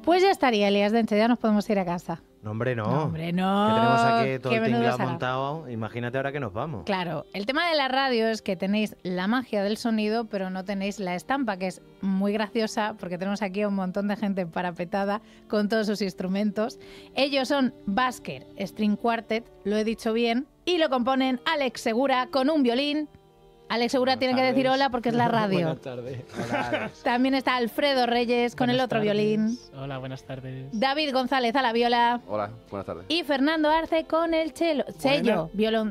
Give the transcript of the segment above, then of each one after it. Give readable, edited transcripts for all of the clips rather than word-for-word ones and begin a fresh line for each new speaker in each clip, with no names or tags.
Pues ya estaría, Elías Dente, ya nos podemos ir a casa.
No, hombre, no.
No, hombre, no.
Que tenemos aquí todo
Qué
el
menudo
tinglado
salado.
montado. Imagínate ahora que nos vamos.
Claro, el tema de la radio es que tenéis la magia del sonido, pero no tenéis la estampa, que es muy graciosa, porque tenemos aquí a un montón de gente parapetada con todos sus instrumentos. Ellos son Basker String Quartet, lo he dicho bien, y lo componen Alex Segura con un violín. Alex Segura tiene que decir hola porque es la radio.
Buenas tardes.
Hola, Alex.
También está Alfredo Reyes con el otro violín.
Hola, buenas tardes.
David González a la viola.
Hola, buenas tardes.
Y Fernando Arce con el violonchelo.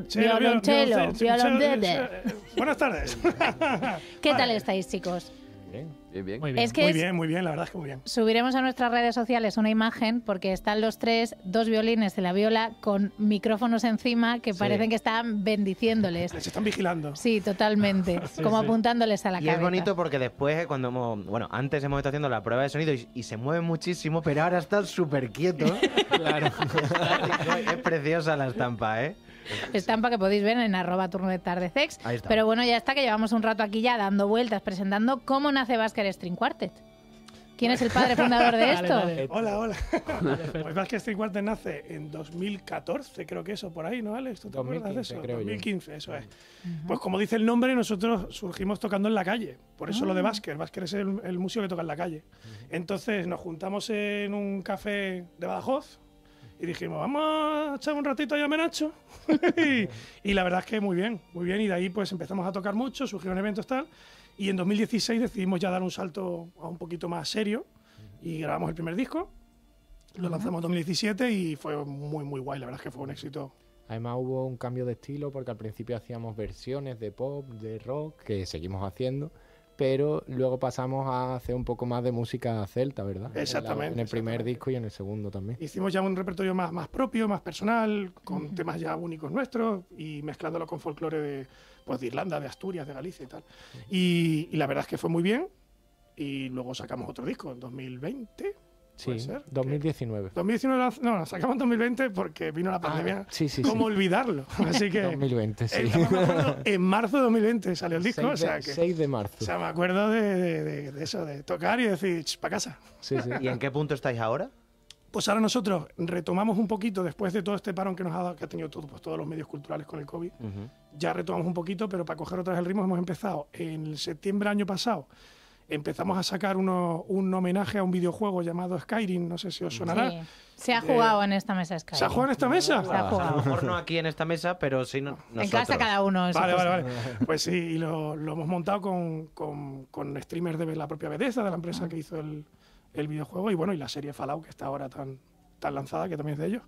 Buenas tardes.
¿Qué tal estáis, chicos?
Bien, bien.
Muy bien.
Es que
Muy bien, la verdad es que muy bien.
subiremos a nuestras redes sociales una imagen porque están los tres, dos violines de la viola con micrófonos encima que parecen que están bendiciéndoles.
Les están vigilando.
Sí, totalmente, como apuntándoles a la
Y
cabeza.
es bonito porque después, antes hemos estado haciendo la prueba de sonido y se mueve muchísimo, pero ahora está súper quieto.
Claro.
Es preciosa la estampa, ¿eh?
Estampa que podéis ver en @turnodetardesex.
Ahí está.
Pero bueno, ya está, que llevamos un rato aquí ya dando vueltas, presentando cómo nace Basker String Quartet. ¿Quién es el padre fundador de esto?
Dale.
Hola. Pues Basker String Quartet nace en 2014, creo que eso, por ahí, ¿no, Alex? ¿Tú te acuerdas de
2015,
eso?
creo yo.
2015, eso es. Pues como dice el nombre, nosotros surgimos tocando en la calle. Por eso lo de Basker. Basker es el músico que toca en la calle. Entonces nos juntamos en un café de Badajoz y dijimos, vamos a echar un ratito allá a Menacho. y la verdad es que muy bien. Y de ahí pues empezamos a tocar mucho, surgieron eventos tal. Y en 2016 decidimos ya dar un salto a un poquito más serio y grabamos el primer disco. Lo lanzamos en 2017 y fue muy guay. La verdad es que fue un éxito.
Además hubo un cambio de estilo porque al principio hacíamos versiones de pop, de rock, que seguimos haciendo, pero luego pasamos a hacer un poco más de música celta, ¿verdad?
Exactamente,
En el primer
exactamente.
disco y en el segundo también.
Hicimos ya un repertorio más propio, más personal, con temas ya únicos nuestros y mezclándolo con folclore de Irlanda, de Asturias, de Galicia y tal. Y la verdad es que fue muy bien. Y luego sacamos otro disco en 2020.
Sí,
¿Puede ser?
2019.
2019, no, lo sacamos en 202020 porque vino la pandemia.
Sí.
¿Cómo olvidarlo? Así que
2020, sí.
me acuerdo, en marzo de 2020 salió el disco.
6
o sea que
6 de marzo.
o sea, me acuerdo de eso, de tocar y decir, para casa.
Sí.
¿Y en qué punto estáis ahora?
Pues ahora nosotros retomamos un poquito, después de todo este parón que nos ha dado, que ha tenido todos los medios culturales con el COVID, ya retomamos un poquito, pero para coger otra vez el ritmo hemos empezado en septiembre año pasado. Empezamos a sacar un homenaje a un videojuego llamado Skyrim, no sé si os sonará.
Sí. Se ha jugado en esta mesa Skyrim.
¿Se ha jugado en esta mesa?
Se ha
A lo
jugado.
mejor no aquí en esta mesa, pero sí nosotros.
En casa cada uno. eso
Vale,
pues.
vale. Pues sí, y lo hemos montado con streamers de la propia Bethesda, de la empresa que hizo el videojuego, y bueno, y la serie Fallout, que está ahora tan lanzada, que también es de ellos.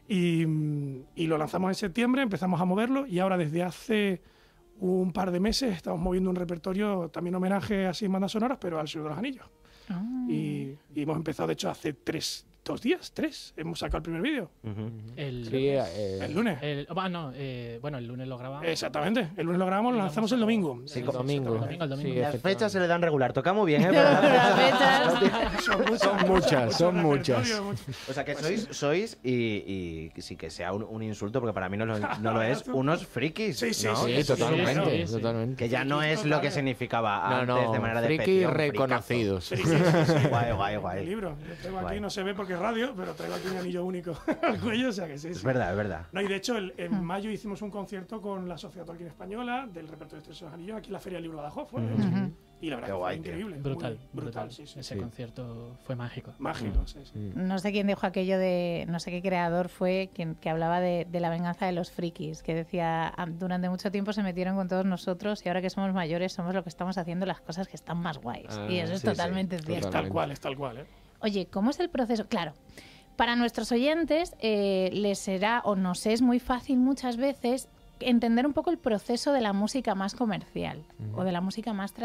Y lo lanzamos en septiembre, empezamos a moverlo, y ahora desde hace un par de meses estamos moviendo un repertorio, también homenaje así en bandas sonoras, pero al Señor de los Anillos.
Ah.
Y hemos empezado, de hecho, hace 3 días, hemos sacado el primer vídeo.
Sí,
El lunes.
Bueno, el lunes lo grabamos.
Exactamente, el lunes lo grabamos, lo lanzamos el domingo.
Sí,
el domingo.
El domingo.
Sí,
Las fechas se le dan regular. Toca muy bien, ¿eh?
Las fechas.
Son muchas.
O sea, que sois y sí que sea un insulto, porque para mí no lo es, unos frikis,
Sí,
¿no?
Sí, totalmente,
sí.
totalmente.
Que ya no es lo que significaba antes de manera de
frikis reconocidos.
Guay.
El libro, yo traigo aquí,
Guay.
no se ve porque es radio, pero traigo aquí un anillo único al cuello, o sea que sí.
Es verdad.
No, y de hecho, en mayo hicimos un concierto con la Sociedad Tolkien Española del repertorio de Tres Anillos aquí en la Feria del Libro de Badajoz. Y la verdad
Qué
que
guay,
fue
tío.
increíble.
Brutal.
Brutal, sí.
Ese concierto fue mágico.
Mágico, sí.
No sé quién dijo aquello de, no sé qué creador fue quien que hablaba de la venganza de los frikis, que decía, durante mucho tiempo se metieron con todos nosotros y ahora que somos mayores somos lo que estamos haciendo las cosas que están más guays. Y eso es
sí,
totalmente
sí,
cierto.
Es tal cual, ¿eh?
Oye, ¿cómo es el proceso? Claro, para nuestros oyentes les será o nos es muy fácil muchas veces entender un poco el proceso de la música más comercial o de la música más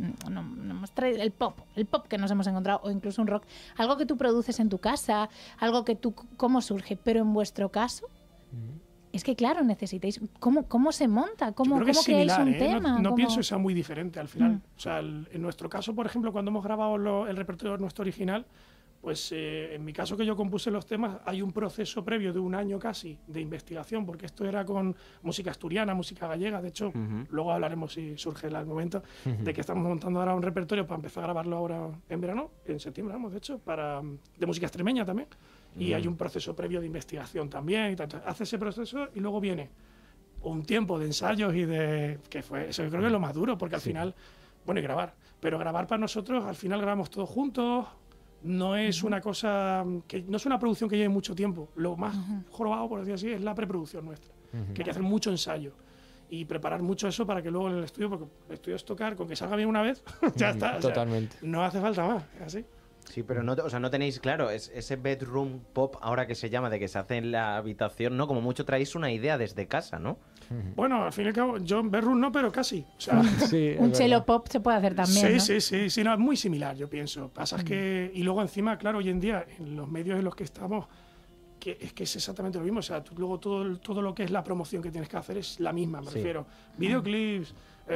el pop que nos hemos encontrado, o incluso un rock, algo que tú produces en tu casa, algo que tú, cómo surge, pero en vuestro caso es que claro, necesitáis, ¿cómo se monta? ¿Cómo
Creo que es
creáis
similar,
un
¿eh?
tema?
No
¿Cómo?
pienso que sea muy diferente al final. O sea, en nuestro caso, por ejemplo, cuando hemos grabado el repertorio nuestro original, Pues en mi caso, que yo compuse los temas, hay un proceso previo de 1 año casi de investigación, porque esto era con música asturiana, música gallega. De hecho, luego hablaremos, si surge el momento, de que estamos montando ahora un repertorio para empezar a grabarlo ahora en verano, en septiembre, vamos, de hecho, de música extremeña también. Y hay un proceso previo de investigación también. Y hace ese proceso y luego viene un tiempo de ensayos y de... que fue eso, yo creo que es lo más duro, porque al final... Bueno, y grabar. Pero grabar para nosotros, al final grabamos todos juntos. No es una cosa... no es una producción que lleve mucho tiempo. Lo más jorobado, por decir así, es la preproducción nuestra. Que hay que hacer mucho ensayo. Y preparar mucho eso para que luego en el estudio... Porque el estudio es tocar, con que salga bien una vez, ya está.
Totalmente.
O sea, no hace falta más, es así.
Sí, pero no, o sea, no tenéis claro ese bedroom pop, ahora que se llama, de que se hace en la habitación, ¿no? Como mucho traéis una idea desde casa, ¿no?
Bueno, al fin y al cabo, yo en bedroom no, pero casi. O sea,
Sí,
Un
es
cello
verdad.
pop se puede hacer también,
sí,
¿no?
sí, no, es muy similar, yo pienso. Pasa es que... Y luego encima, claro, hoy en día, en los medios en los que estamos, que es exactamente lo mismo. O sea, luego todo lo que es la promoción que tienes que hacer es la misma, me refiero. Videoclips,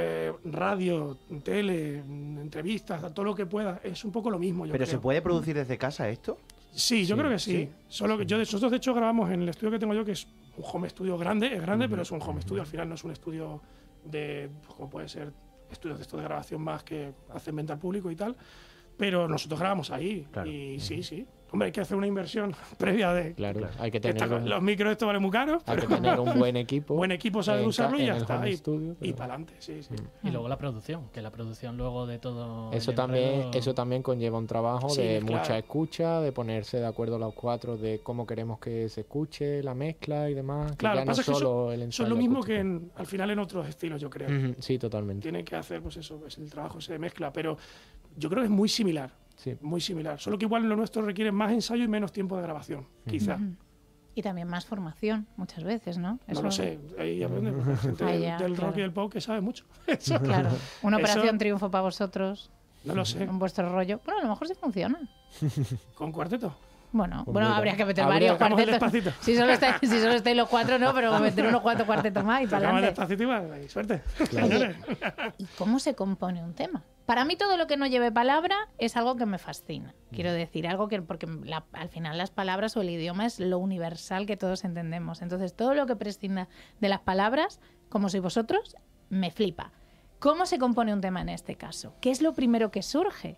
radio, tele, entrevistas, todo lo que puedas, es un poco lo mismo, yo
¿Pero
creo.
se puede producir desde casa esto?
Sí, yo
Sí,
creo que sí. Solo que nosotros de hecho grabamos en el estudio que tengo yo, que es un home studio grande, es grande, pero es un home studio, al final no es un estudio de, pues, como puede ser estudios de esto de grabación más que hacen venta al público y tal, pero nosotros grabamos ahí.
Claro.
Y sí. Hombre, hay que hacer una inversión previa de...
Claro, hay que
que
tener
los micros estos valen muy caros,
hay que
pero
tener un buen equipo.
buen equipo sabe
en
usarlo y
en
ya
el
está.
home
Y
studio, pero-
para adelante, sí.
Y luego la producción, que la producción luego de todo...
Eso
el
también,
enredo-
eso también conlleva un trabajo
Sí,
de
mezclar.
mucha escucha, de ponerse de acuerdo los cuatro de cómo queremos que se escuche, la mezcla y demás. Que
Claro,
ya no
pasa que
solo el
Eso
ensayo
es lo mismo
acústico.
que al final en otros estilos, yo creo.
Ujú, sí, totalmente.
Tienen que hacer, pues eso, pues el trabajo ese de mezcla, pero yo creo que es muy similar.
Sí.
Muy similar. Solo que igual lo nuestro requiere más ensayo y menos tiempo de grabación, quizá.
Y también más formación, muchas veces, ¿no?
No lo sé. Ahí aprende porque hay gente
Ah, ya,
del rock
claro.
y del pop que sabe mucho. Eso,
Claro. Una
Eso-
operación triunfo para vosotros,
no lo sé.
en vuestro rollo. Bueno, a lo mejor sí funciona.
Con cuarteto.
Bueno,
Pues mira,
habría que meter
habría-
varios
Tocamos el
cuartetos.
Despacito.
Si solo estáis los cuatro, no, pero meter unos cuantos cuartetos más y para
Tocamos
adelante.
despacito y va, y suerte.
Claro.
Señores.
¿Y cómo se compone un tema? Para mí todo lo que no lleve palabra es algo que me fascina. Quiero decir, algo que... Porque al final las palabras o el idioma es lo universal que todos entendemos. Entonces, todo lo que prescinda de las palabras, como sois vosotros, me flipa. ¿Cómo se compone un tema en este caso? ¿Qué es lo primero que surge?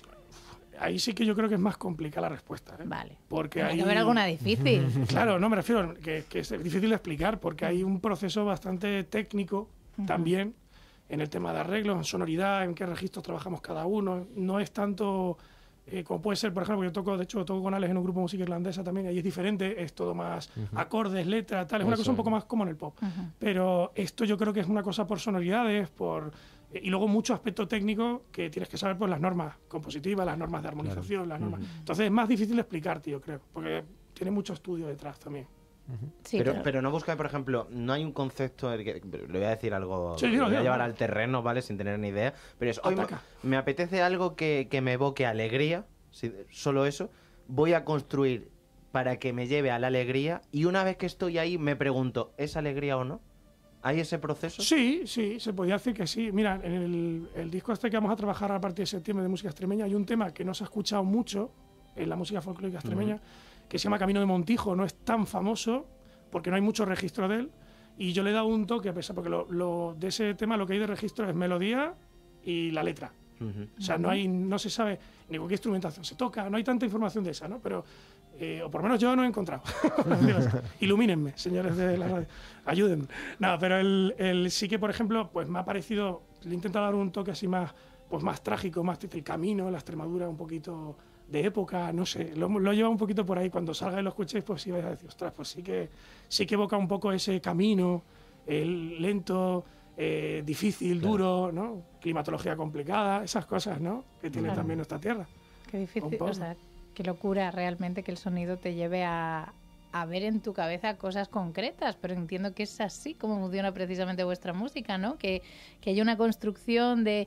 Ahí sí que yo creo que es más complicada la respuesta. ¿eh?
Vale.
Porque
Tiene
hay...
que haber alguna difícil.
Claro, no me refiero que es difícil de explicar porque hay un proceso bastante técnico también en el tema de arreglos, en sonoridad, en qué registros trabajamos cada uno. No es tanto como puede ser, por ejemplo, yo toco, de hecho, toco con Alex en un grupo de música irlandesa también, ahí es diferente, es todo más acordes, letras, tal, es una
Eso
cosa un
es.
poco más como en el pop. Pero esto yo creo que es una cosa por sonoridades, y luego mucho aspecto técnico que tienes que saber, pues las normas compositivas, las normas de armonización, las normas. Entonces es más difícil de explicarte, yo creo, porque tiene mucho estudio detrás también.
Sí,
pero no busca, por ejemplo, no hay un concepto, le voy a decir algo,
Sí,
lo
dilo,
voy a
dilo.
llevar al terreno, ¿vale? Sin tener ni idea, pero es, hoy
Ataca.
me apetece algo que me evoque alegría, solo eso, voy a construir para que me lleve a la alegría y una vez que estoy ahí me pregunto, ¿es alegría o no? ¿Hay ese proceso?
Sí, se podría decir que sí. Mira, en el disco este que vamos a trabajar a partir de septiembre de música extremeña, hay un tema que no se ha escuchado mucho en la música folclórica extremeña, que se llama Camino de Montijo, no es tan famoso porque no hay mucho registro de él, y yo le he dado un toque, a pesar, porque de ese tema lo que hay de registro es melodía y la letra.
Ujú.
O sea, no se sabe ni con qué instrumentación se toca, no hay tanta información de esa, ¿no? Pero, o por lo menos yo no he encontrado. Ilumínenme, señores de la radio, ayúdenme. No, pero el sí que, por ejemplo, pues me ha parecido, le he intentado dar un toque así más, pues más trágico, más el camino, la Extremadura un poquito de época, no sé, lo he llevado un poquito por ahí. Cuando salga y lo escuchéis, pues sí vais a decir, ostras, pues sí que evoca un poco ese camino, el lento, difícil, duro, ¿no? Climatología complicada, esas cosas, ¿no? Que tiene
Claro.
también nuestra tierra.
Qué
Un
difícil,
poco.
o sea, qué locura realmente que el sonido te lleve a ver en tu cabeza cosas concretas, pero entiendo que es así como funciona precisamente vuestra música, ¿no? Que hay una construcción de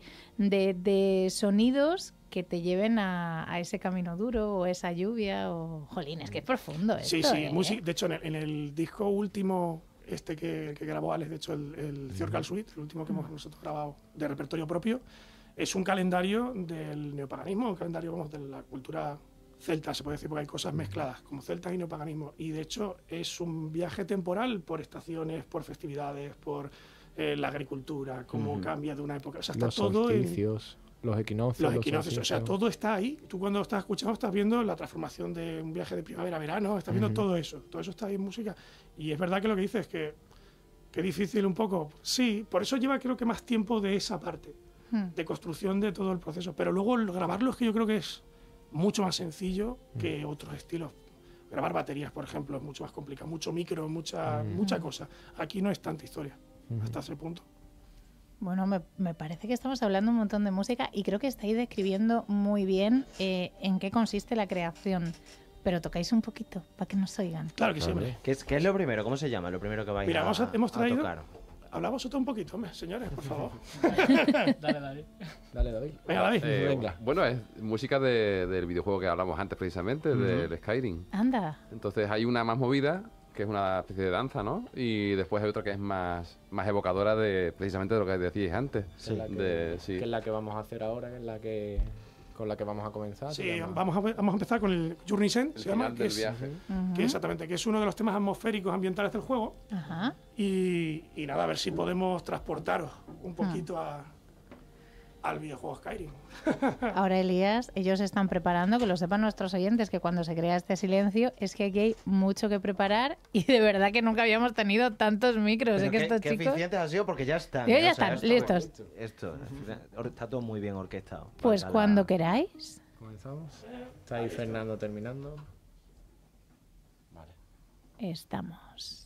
sonidos que te lleven a ese camino duro o esa lluvia o... Jolín, es que es profundo esto,
Sí, sí,
¿eh?
de hecho en el disco último, que grabó Alex, de hecho el Ciorcal Suite, el último que hemos nosotros grabado de repertorio propio, es un calendario del neopaganismo, un calendario, vamos, de la cultura celtas, se puede decir, porque hay cosas mezcladas, como celtas y neopaganismo. Y de hecho es un viaje temporal por estaciones, por festividades, por la agricultura, cómo cambia de una época. O sea, está
Los
todo en
solsticios, los equinoccios.
los equinoccios. O sea, todo está ahí. Tú cuando estás escuchando estás viendo la transformación de un viaje de primavera a verano, estás viendo todo eso. Todo eso está ahí en música. Y es verdad que lo que dices es que es difícil un poco. Sí, por eso lleva creo que más tiempo de esa parte, de construcción de todo el proceso. Pero luego grabarlo es que yo creo que es mucho más sencillo que otros estilos. Grabar baterías, por ejemplo, es mucho más complicado. Mucho micro, mucha cosa. Aquí no es tanta historia, hasta ese punto.
Bueno, me parece que estamos hablando un montón de música y creo que estáis describiendo muy bien en qué consiste la creación. Pero tocáis un poquito para que nos oigan.
Claro que sí, hombre.
¿Qué es lo primero? ¿Cómo se llama? Lo primero que vais
Mira, hemos
a
traído...
tocar.
Hablamos otro un poquito, hombre, señores, por favor.
Dale, David.
Dale, David.
Venga, David.
Venga.
Bueno, es música del videojuego que hablamos antes precisamente, del Skyrim.
Anda.
Entonces hay una más movida, que es una especie de danza, ¿no? Y después hay otra que es más evocadora precisamente de lo que decíais antes.
Que es la que, que es la que vamos a hacer ahora, que es la que con la que vamos a comenzar.
Sí, vamos a empezar con el Journey's End, se llama,
del viaje.
que exactamente, que es uno de los temas atmosféricos ambientales del juego.
Ajá.
Y nada, a ver si podemos transportaros un poquito al videojuego Skyrim.
Ahora, Elías, ellos se están preparando, que lo sepan nuestros oyentes, que cuando se crea este silencio es que aquí hay mucho que preparar y de verdad que nunca habíamos tenido tantos micros.
Pero
que estos
qué
chicos...
eficientes han sido porque ya están.
Ya
O sea,
están,
esto-
listos.
Esto está todo muy bien orquestado.
Pues
Falta
cuando
la-
queráis,
Comenzamos. Está ahí Fernando terminando. Vale.
estamos.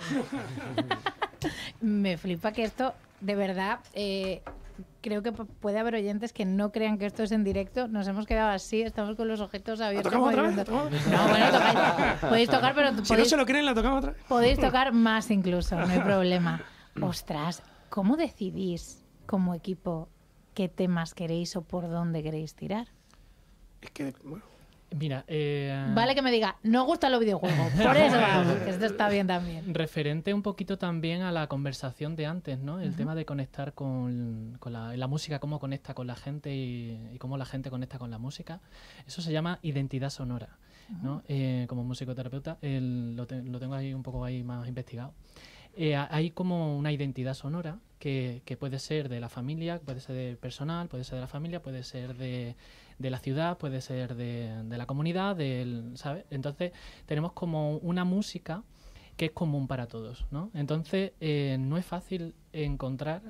Me flipa que esto, de verdad, creo que puede haber oyentes que no crean que esto es en directo. Nos hemos quedado así, estamos con los objetos abiertos.
¿La tocamos otra vez?
No, bueno, tocáis. Podéis tocar, pero
Si no se lo creen, la tocamos otra vez.
podéis tocar más incluso, no hay problema. Ostras, ¿cómo decidís como equipo qué temas queréis o por dónde queréis tirar?
Es que, bueno,
Mira,
Vale que me diga, no gustan los videojuegos, por eso vamos, que esto está bien también.
referente un poquito también a la conversación de antes, ¿no? El tema de conectar con la música, cómo conecta con la gente y cómo la gente conecta con la música. Eso se llama identidad sonora, ¿no? Como musicoterapeuta lo tengo ahí un poco ahí más investigado. Hay como una identidad sonora que puede ser de la familia, puede ser de personal, puede ser de la familia, puede ser de la ciudad, puede ser de la comunidad, ¿sabes? Entonces tenemos como una música que es común para todos, ¿no? Entonces no es fácil encontrar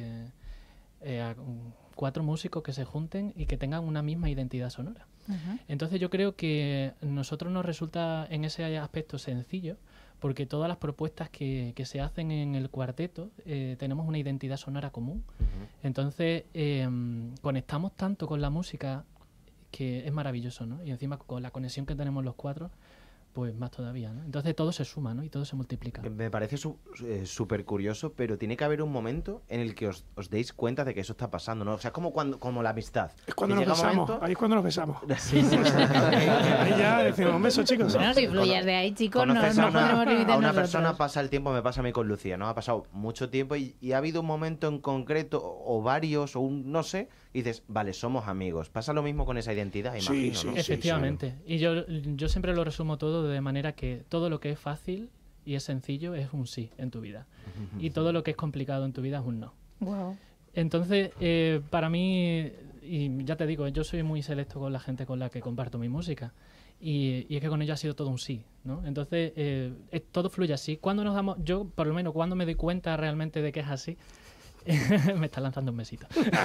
a 4 músicos que se junten y que tengan una misma identidad sonora. Entonces yo creo que a nosotros nos resulta en ese aspecto sencillo, porque todas las propuestas que se hacen en el cuarteto tenemos una identidad sonora común. Entonces conectamos tanto con la música que es maravilloso, ¿no? Y encima con la conexión que tenemos los 4, pues más todavía, ¿no? Entonces todo se suma, ¿no? Y todo se multiplica.
Me parece súper curioso, pero tiene que haber un momento en el que os deis cuenta de que eso está pasando, ¿no? O sea, como la amistad.
es cuando
Que
nos
llega un
besamos.
momento-
Ahí es cuando nos besamos.
Sí, sí, sí.
Ahí ya decimos, un beso, chicos.
Bueno, si fluyes de ahí, chicos, no
Conoces
podremos limitar
a una
nosotros.
persona, pasa el tiempo, me pasa a mí con Lucía, ¿no? Ha pasado mucho tiempo y ha habido un momento en concreto, o varios, o un, no sé, y dices, vale, somos amigos. Pasa lo mismo con esa identidad,
Sí,
imagino,
sí,
¿no?
sí.
Efectivamente. Y yo siempre lo resumo todo de manera que todo lo que es fácil y es sencillo es un sí en tu vida. Y todo lo que es complicado en tu vida es un no.
Wow.
Entonces, para mí, y ya te digo, yo soy muy selecto con la gente con la que comparto mi música. Y es que con ellos ha sido todo un sí, ¿no? Entonces, todo fluye así. Yo, por lo menos, cuando me doy cuenta realmente de que es así, me está lanzando un besito.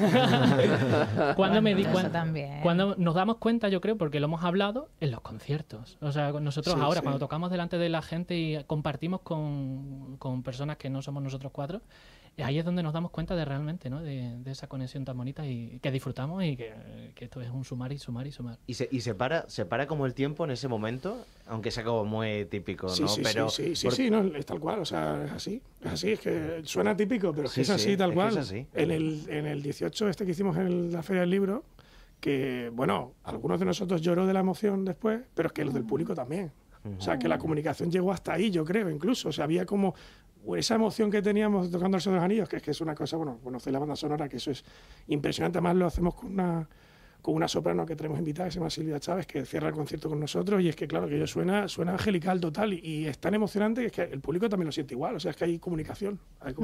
Cuando me di
Eso
cuenta,
también.
cuando nos damos cuenta, yo creo, porque lo hemos hablado en los conciertos. O sea, nosotros
Sí,
ahora,
sí.
cuando tocamos delante de la gente y compartimos con personas que no somos nosotros 4, ahí es donde nos damos cuenta de realmente, ¿no? De esa conexión tan bonita y que disfrutamos y que esto es un sumar y sumar y sumar.
Y se para como el tiempo en ese momento, aunque sea como muy típico,
Sí,
¿no?
sí,
Pero
sí,
porque-
no, es tal cual, o sea, es así, es que suena típico, pero es que
Sí,
es así,
sí,
tal
es que
cual.
es así.
En el 18 que hicimos en la Feria del Libro, que, bueno, algunos de nosotros lloró de la emoción después, pero es que los del público también. O sea, que la comunicación llegó hasta ahí, yo creo, incluso. O sea, había como esa emoción que teníamos tocando el Señor de los Anillos, que es una cosa, bueno, conocéis la banda sonora, que eso es impresionante. Además, lo hacemos con una soprano que tenemos invitada, que se llama Silvia Chávez, que cierra el concierto con nosotros, y es que, claro, que ello suena angelical total, y es tan emocionante que es que el público también lo siente igual. O sea, es que hay comunicación,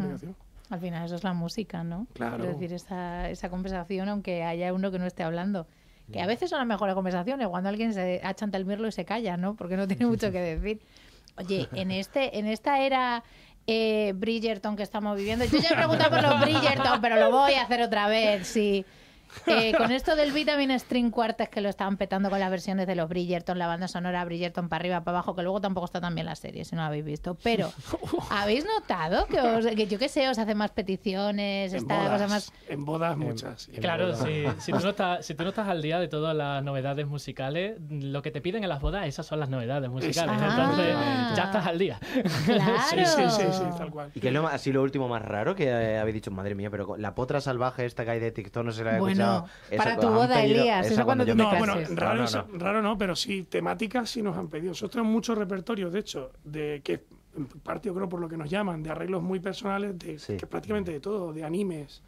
Al final eso es la música, ¿no?
Claro.
Es decir, esa conversación, aunque haya uno que no esté hablando. Que a veces son las mejores conversaciones, cuando alguien se achanta el mirlo y se calla, ¿no? Porque no tiene mucho que decir. Oye, en esta era Bridgerton que estamos viviendo, yo ya he preguntado por los Bridgerton, pero lo voy a hacer otra vez, sí. Con esto del Vitamin String Quartet, que lo estaban petando con las versiones de los Bridgerton, la banda sonora Bridgerton para arriba, para abajo, que luego tampoco está tan bien la serie, si no la habéis visto. Pero, ¿habéis notado que yo qué sé, os hacen más peticiones? Esta cosa más...
En bodas muchas. sí.
Claro, si tú no estás al día de todas las novedades musicales, lo que te piden en las bodas, esas son las novedades musicales.
Ah.
Entonces, ya estás al día.
Claro.
Sí, tal cual.
¿Y qué es así lo último más raro que habéis dicho? Madre mía, pero la potra salvaje esta que hay de TikTok no se la he
Bueno,
escuchado.
para tu
han
boda,
pedido-
Elías,
esa
eso cuando
yo
tú
me
te
No,
caso.
bueno,
cases.
raro no, pero sí, temáticas sí nos han pedido. Nosotros tenemos muchos repertorios, de hecho, de que en parte yo creo por lo que nos llaman, de arreglos muy personales,
Sí.
que prácticamente de todo, de animes,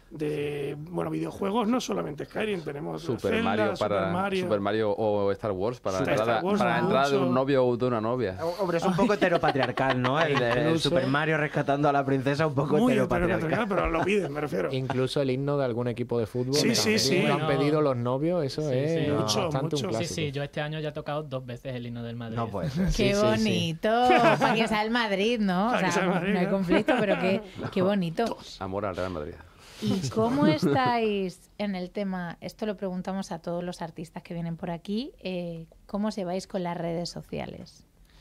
de videojuegos, no solamente Skyrim, tenemos
Super
Zelda,
Mario
Super
para
Mario.
Super Mario o Star Wars para
Sí,
la entrada,
Star Wars,
para la entrada de
mucho.
un novio o de una novia.
Hombre, es un poco heteropatriarcal, ¿no? El Super Mario rescatando a la princesa, un poco
Muy
heteropatriarcal.
pero lo piden, me refiero.
Incluso el himno de algún equipo de fútbol.
Sí,
que
sí,
también
sí.
Lo han
No.
pedido los novios, eso
Sí,
es
sí.
Mucho,
bastante
mucho.
un
Sí,
clásico.
sí, yo este año ya he tocado 2 veces el himno del Madrid.
No puede ser.
Qué
Sí, sí, sí.
bonito, para que sea el Madrid, ¿no? O
Para que
sea,
sea el Madrid,
no hay
¿no?
conflicto, pero qué bonito.
Amor al Real Madrid.
¿Y cómo estáis en el tema? Esto lo preguntamos a todos los artistas que vienen por aquí. ¿Cómo os lleváis con las redes sociales?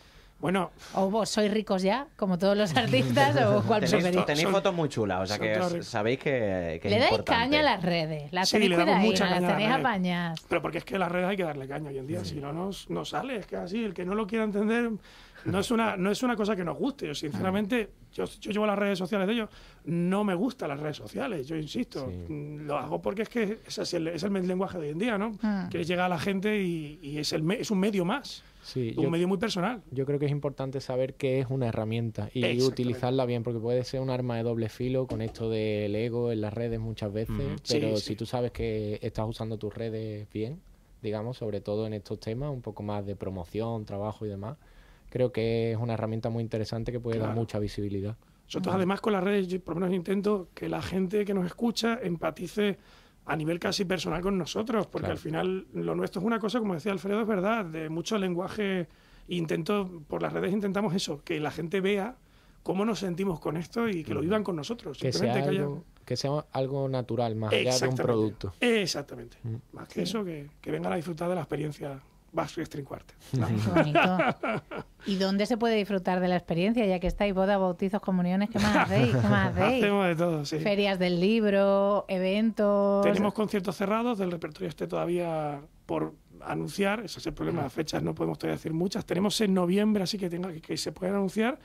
Bueno,
¿O vos sois ricos ya, como todos los artistas, o cuál preferís?
Tenéis fotos muy chulas, o sea
son
que
todos ricos.
sabéis que es
Le dais
importante.
caña a las redes, las
Sí,
tenéis
le damos
cuidaditas,
mucha
las
caña a las
tenéis
redes.
apañadas.
pero porque es que a las redes hay que darle caña hoy en día, si no, no sale, es que así, el que no lo quiera entender, no es una cosa que nos guste. Yo, sinceramente, yo llevo las redes sociales de ellos, no me gustan las redes sociales, yo insisto, lo hago porque es que es el lenguaje de hoy en día, ¿no? Quieres llegar a la gente y es un medio más,
Sí,
un medio muy personal.
yo creo que es importante saber que es una herramienta y
Exactamente.
utilizarla bien, porque puede ser un arma de doble filo con esto del ego en las redes muchas veces, pero
Sí.
si tú sabes que estás usando tus redes bien, digamos, sobre todo en estos temas, un poco más de promoción, trabajo y demás, creo que es una herramienta muy interesante que puede dar
Claro.
mucha visibilidad.
Nosotros además con las redes, yo por lo menos intento que la gente que nos escucha empatice a nivel casi personal con nosotros, porque
Claro.
al final lo nuestro es una cosa, como decía Alfredo, es verdad, de mucho lenguaje. Por las redes intentamos eso, que la gente vea cómo nos sentimos con esto y que lo vivan con nosotros.
Que sea,
Simplemente
que sea algo natural, más allá de un
Exactamente.
producto.
Exactamente. Más que eso, que vengan a disfrutar de la experiencia Basque String Quartet. ¿no?
Qué bonito. ¿Y dónde se puede disfrutar de la experiencia? Ya que estáis bodas, bautizos, comuniones, ¿qué más hacéis? ¿Qué más hacéis?
Hacemos de todo, sí.
Ferias del libro, eventos...
Tenemos conciertos cerrados, del repertorio todavía por anunciar, ese es el problema, las fechas no podemos todavía decir muchas. Tenemos en noviembre, así que se pueden anunciar.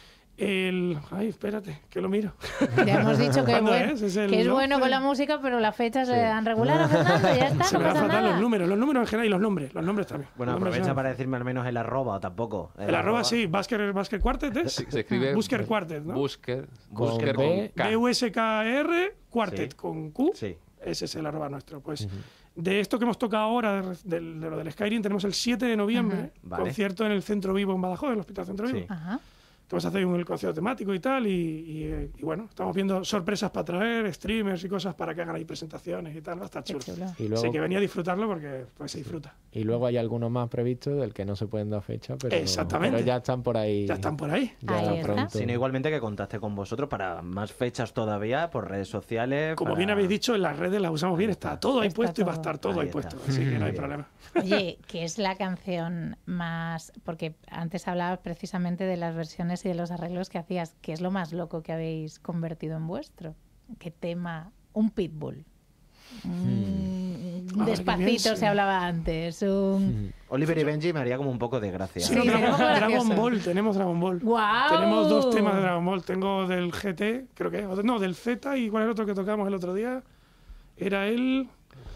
Ay, espérate, que lo miro.
Ya hemos dicho que,
¿Cuándo
bueno,
es? Es el
que es bueno
11.
con la música, pero las fechas se dan regular a Fernando, ya está,
Se
no
me van
pasa
fatal
nada.
los números en general y los nombres también.
Bueno,
Los nombres
aprovecha
son-
para decirme al menos el arroba o tampoco.
El arroba sí, Basker Quartet es.
Se escribe
Busker Quartet, ¿no?
Busker
Con
con
B,
K.
BUSKR Quartet
Sí.
con Q.
Sí.
Ese es el arroba nuestro. Pues de esto que hemos tocado ahora, de lo del Skyrim, tenemos el 7 de noviembre,
Vale.
concierto en el Centro Vivo en Badajoz, en el Hospital Centro Vivo.
Sí.
Ajá.
Que vamos a hacer un concierto temático y tal, y bueno, estamos viendo sorpresas para traer, streamers y cosas para que hagan ahí presentaciones y tal, va a estar
Qué
chulo.
chulo.
Y luego,
Así que venía a disfrutarlo porque pues, se disfruta.
y luego hay algunos más previstos del que no se pueden dar fecha,
Exactamente.
pero ya están por ahí.
Ya están por ahí.
ya
Ahí está.
pronto.
Sino igualmente que contacte con vosotros para más fechas todavía por redes sociales.
Como
para-
bien habéis dicho, en las redes las usamos bien, está todo ahí
Está
puesto y va a
todo.
estar todo
Ahí
ahí puesto,
está.
así que no hay
Bien.
problema.
Oye, ¿qué es la canción más...? Porque antes hablabas precisamente de las versiones y de los arreglos que hacías. ¿Qué es lo más loco que habéis convertido en vuestro? ¿Qué tema? Un pitbull.
Ahora que
Despacito
pienso.
se hablaba antes. Un...
Oliver y Benji me haría como un poco de gracia.
Sí,
Sí,
no,
sería como
Dragon
gracioso.
Ball, tenemos Dragon Ball.
¡Guau!
Tenemos 2 temas de Dragon Ball. Tengo del GT, creo que no, del Z, y ¿cuál es el otro que tocamos el otro día? Era el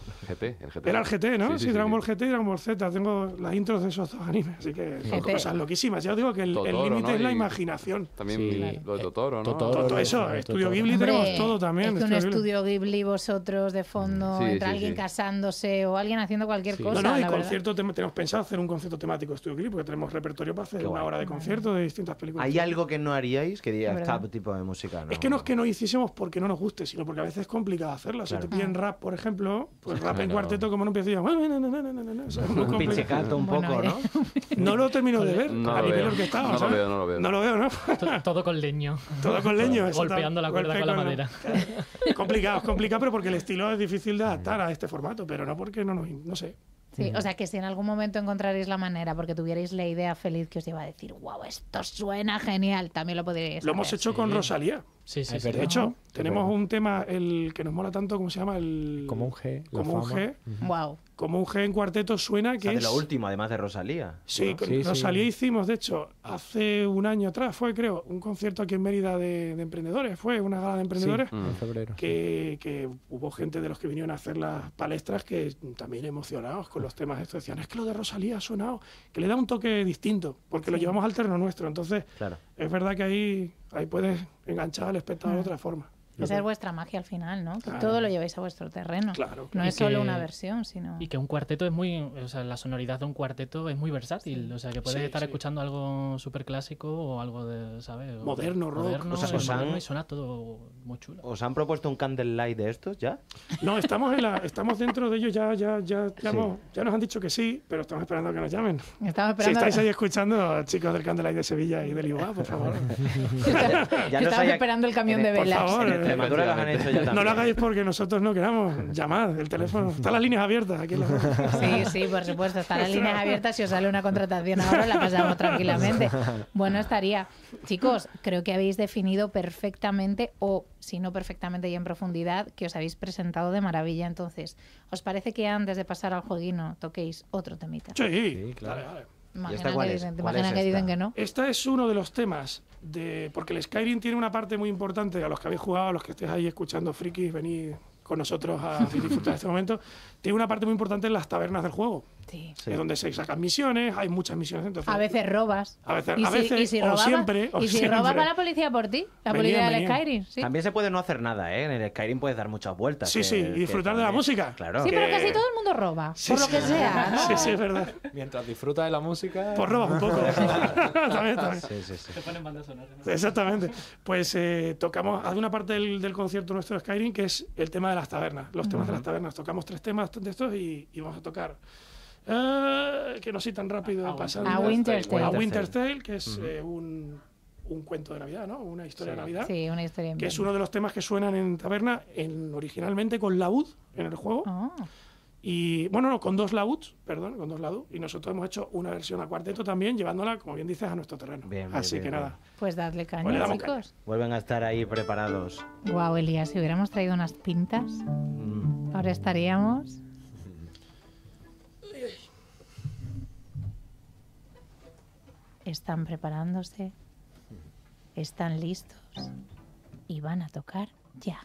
GT.
Era el GT, ¿no? Sí, Dragon Ball
sí.
GT y Dragon Ball Z. Tengo las intros de esos 2 animes, así que son
GT.
cosas loquísimas. Ya os digo que el
Totoro,
límite
¿no?
es la
Y-
imaginación.
También
Sí.
lo de Totoro, ¿no?
Totoro.
Todo eso,
Totoro.
Estudio Ghibli
Hombre,
tenemos todo también.
Es que un
Ghibli.
estudio Ghibli, vosotros de fondo,
Sí,
entre
sí,
alguien
sí.
casándose o alguien haciendo cualquier
Sí.
cosa.
No, y
la verdad.
concierto tenemos pensado hacer un concierto temático de Estudio Ghibli porque tenemos repertorio para hacer
Qué
una
guay.
hora de concierto de distintas películas.
¿Hay algo que no haríais que diga
Es verdad.
este tipo de música?
Es que no es que no hiciésemos porque no nos guste, sino porque a veces es complicado hacerlo.
Claro.
Si te piden rap, por ejemplo, pues rap en
Claro.
cuarteto, como no empiezo yo. O sea, es muy
Un
complicado.
pinchicato un
Bueno,
poco, ¿no?
No lo termino de ver
No
a
lo
nivel
veo.
orquestado.
No lo
¿sabes?
veo, no lo veo.
No lo veo, ¿no?
Todo con leño.
Todo con leño. eso
Golpeando la cuerda
golpe
con la madera.
Es complicado, pero porque el estilo es difícil de adaptar a este formato, pero no porque no sé.
Sí, o sea que si en algún momento encontraréis la manera, porque tuvierais la idea feliz que os iba a decir, wow, esto suena genial, también lo podríais
Lo hemos
hacer.
hecho con Rosalía.
Sí, sí,
Es
sí.
verdad.
De hecho,
Es
tenemos
verdad.
un tema, el que nos mola tanto, ¿cómo se llama?
Como un G. la
Como un
fama.
G.
Wow.
Como un G en cuarteto suena
O
que
sea, de
es...
lo último, además de Rosalía.
Sí,
¿no?
con
Sí, sí.
Rosalía hicimos, de hecho, hace un año atrás, fue creo, un concierto aquí en Mérida de emprendedores, fue una gala de emprendedores,
Sí, en febrero.
que hubo gente de los que vinieron a hacer las palestras que también emocionados con los temas estos, decían, es que lo de Rosalía ha sonado, que le da un toque distinto, porque lo llevamos al terreno nuestro, entonces
Claro.
es verdad que ahí puedes enganchar al espectador de otra forma.
Esa es vuestra magia al final, ¿no? Que
Claro.
todo lo lleváis a vuestro terreno.
Claro,
No
Y
es solo
que-
una versión, sino...
Y que un cuarteto es muy, o sea, la sonoridad de un cuarteto es muy versátil, o sea, que puedes
Sí,
estar
sí.
escuchando algo súper clásico o algo de, ¿sabes? O
Moderno, rock.
moderno,
O sea, os
moderno
han-
y suena todo muy chulo.
¿Os han propuesto un candlelight de estos ya?
No, estamos dentro de ellos, ya nos han dicho que sí, pero estamos esperando a que nos llamen.
Estaba
Si
esperando...
estáis ahí escuchando, chicos del Candlelight de Sevilla y del IUA, por favor.
Ya
Estaba
los hay-
esperando el camión de
por
velas.
favor.
En el Extremadura las han hecho ya también.
No lo hagáis porque nosotros no queramos. Llamad, el teléfono. Están las líneas abiertas aquí en la
Sí, sí, por supuesto. Están las líneas abiertas. Si os sale una contratación ahora, la pasamos tranquilamente. Bueno, estaría. Chicos, creo que habéis definido perfectamente, o si no perfectamente y en profundidad, que os habéis presentado de maravilla. Entonces, ¿os parece que antes de pasar al jueguino toquéis otro temita?
Sí,
claro.
Dale, dale.
¿Y esta cuál es?
¿Te
¿Cuál
imaginas
es
que dicen
esta?
que no?
Este es uno de los temas porque el Skyrim tiene una parte muy importante. A los que habéis jugado, a los que estéis ahí escuchando frikis, venid con nosotros a disfrutar de este momento. Tiene una parte muy importante en las tabernas del juego.
Sí.
Sí.
Es donde se sacan misiones, hay muchas misiones. Entonces,
A veces robas.
A veces-
y si
o
robaba-
siempre, o
y si
siempre.
roba para la policía por ti, la
Venían,
policía del
venían.
Skyrim. Sí,
También se puede no hacer nada, ¿eh? En el Skyrim puedes dar muchas vueltas.
Sí, sí, y disfrutar de la
también-
música.
Claro.
Sí, pero
que-
casi todo el mundo roba,
Sí,
por lo
sí.
que sea, ¿no?
Sí, sí, es verdad.
Mientras disfrutas de la música...
Pues robas un poco. También, también.
Sí, sí, sí.
Te ponen bandas sonoras.
Exactamente. Pues tocamos, hay una parte del concierto nuestro de Skyrim que es el tema de las tabernas, los temas de las tabernas. Tocamos 3 temas de estos y vamos a tocar. Que no soy tan rápido pasando.
A Winter's Tale.
A Winter's Tale, que es un cuento de Navidad, ¿no? Una historia de Navidad.
Sí, una historia en
Que es
bien.
uno de los temas que suenan en taberna originalmente con laúd en el juego.
Oh,
Y bueno, no, con 2 laúds, perdón, con 2 laúds. Y nosotros hemos hecho una versión a cuarteto también, llevándola, como bien dices, a nuestro terreno.
Bien, bien,
Así
bien,
que
bien.
nada.
pues dadle caña,
Pues le damos
chicos.
Vuelven a estar ahí preparados.
Guau, Elías, si hubiéramos traído unas pintas, ahora estaríamos... Están preparándose, están listos y van a tocar ya.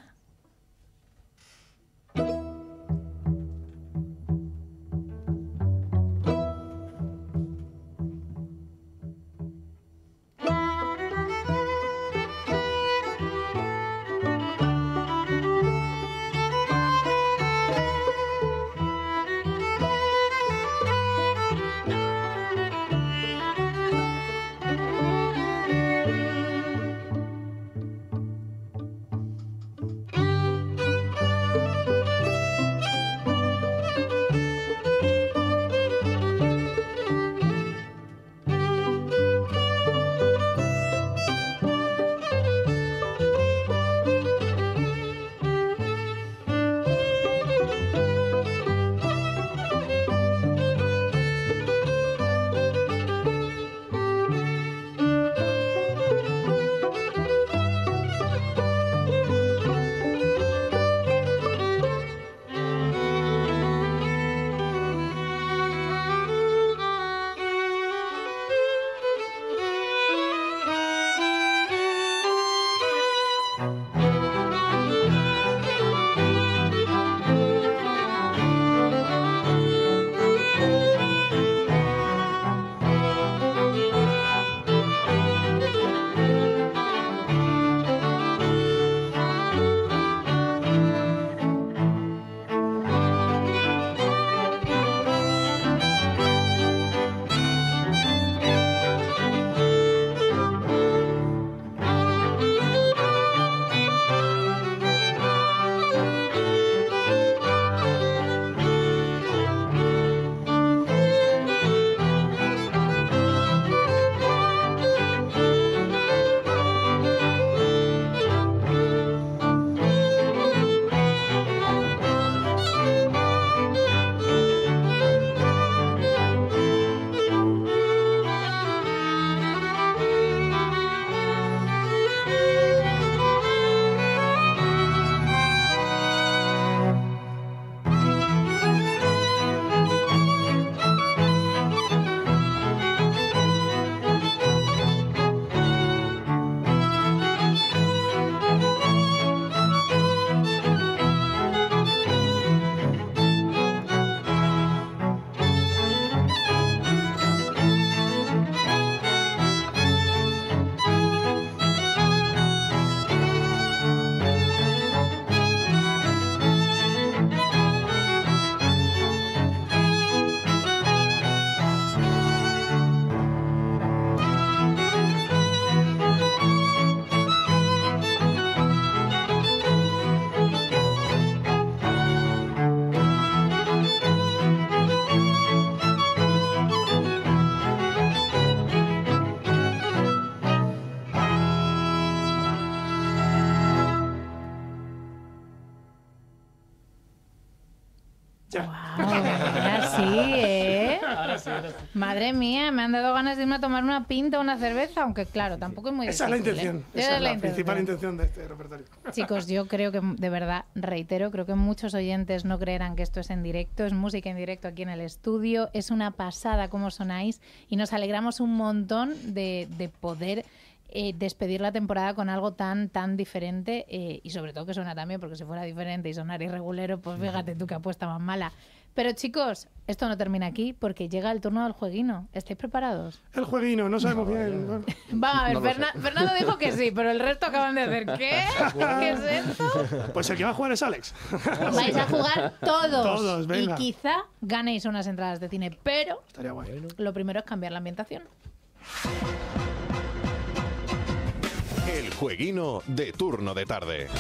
¿eh?
Ahora sí, ahora sí.
Madre mía, me han dado ganas de irme a tomar una pinta o una cerveza, aunque claro, tampoco es muy
Esa es la
difícil,
intención.
¿eh?
Esa es la principal intención de este repertorio.
Chicos, yo creo que, de verdad, reitero, creo que muchos oyentes no creerán que esto es en directo, es música en directo aquí en el estudio, es una pasada cómo sonáis y nos alegramos un montón de poder despedir la temporada con algo tan diferente y sobre todo que suena también, porque si fuera diferente y sonar irregulero, pues fíjate tú qué apuesta más mala. Pero chicos, esto no termina aquí porque llega el turno del jueguino. ¿Estáis preparados?
El jueguino, no sabemos bien. Bueno.
Vamos a ver,
No lo sé.
Fernando dijo que sí, pero el resto acaban de hacer ¿qué? ¿Qué es esto?
Pues el que va a jugar es Alex.
Vais a jugar todos.
Todos,
y
venga.
quizá ganéis unas entradas de cine, pero
Estaría guay.
lo primero es cambiar la ambientación.
El jueguino de turno de tarde.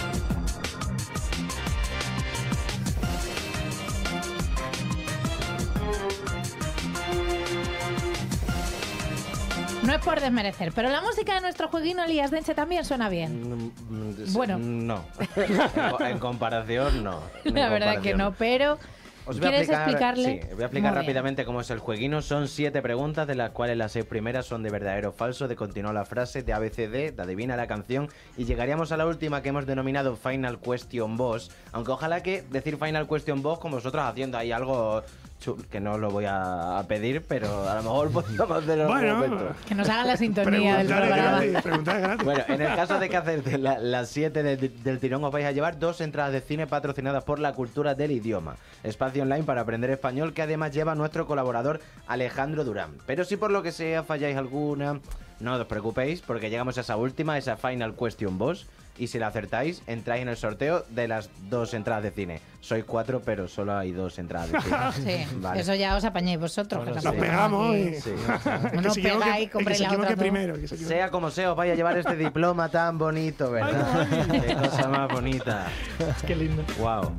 No es por desmerecer, pero la música de nuestro jueguino Elías Denche también suena bien. Bueno.
No. En comparación, no.
La verdad que no, pero
Os voy a
¿quieres
explicar,
explicarle?
sí, voy a explicar
Muy bien.
rápidamente cómo es el jueguino. Son 7 preguntas, de las cuales las 6 primeras son de verdadero o falso, de continuar la frase, de ABCD, de adivina la canción, y llegaríamos a la última que hemos denominado Final Question Boss, aunque ojalá que decir Final Question Boss con vosotros haciendo ahí algo que no lo voy a pedir, pero a lo mejor podríamos hacerlo en algún
Bueno,
momento.
Que nos haga la sintonía del
preguntar es
programa.
gratis. Preguntar es gratis.
Bueno, en el caso de que acertéis las 7 del tirón, os vais a llevar 2 entradas de cine patrocinadas por la cultura del idioma. Espacio online para aprender español que además lleva nuestro colaborador Alejandro Durán. Pero si por lo que sea falláis alguna, no os preocupéis porque llegamos a esa última, esa Final Question Boss. Y si la acertáis, entráis en el sorteo de las 2 entradas de cine. Sois 4, pero solo hay 2 entradas de cine.
Sí,
Vale.
eso ya os apañéis vosotros. que
Nos
tampoco
pegamos
aquí-
y...
Sí.
No
se equivoque-
pegáis,
el
compréis
que se
la otra
equivoque
todo.
primero. el que se equivoque.
Sea como sea, os vais a llevar este diploma tan bonito, ¿verdad? Qué cosa más bonita.
Qué lindo.
Wow.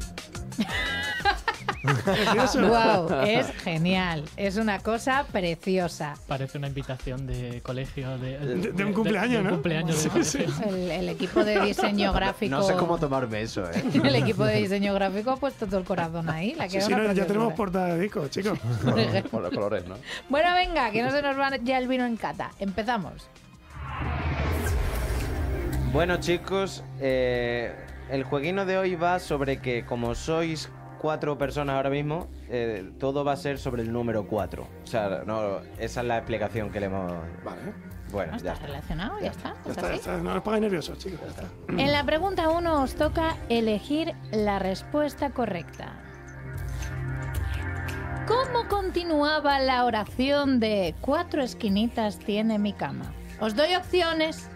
Precioso.
Wow, es genial. Es una cosa preciosa.
Parece una invitación de colegio.
De un cumpleaños,
de un
¿no?
cumpleaños de
Sí, sí.
El equipo de diseño gráfico.
No sé cómo tomarme eso, ¿eh?
El equipo de diseño gráfico ha puesto todo el corazón ahí. La
Sí,
queda
sí,
una
no, ya
preciosura.
tenemos portada de disco, chicos.
Por los colores, ¿no?
Bueno, venga, que no se nos va ya el vino en cata. Empezamos.
Bueno, chicos, el jueguino de hoy va sobre que como sois 4 personas ahora mismo, todo va a ser sobre el número 4. O sea, no, esa es la explicación que le hemos...
Vale.
Bueno,
¿No
ya
está
está.
relacionado? Ya está.
Ya
¿Es
está, ya
así?
está. No os pongáis nerviosos, chicos. Ya está.
En la pregunta 1 os toca elegir la respuesta correcta. ¿Cómo continuaba la oración de 4 esquinitas tiene mi cama? Os doy opciones.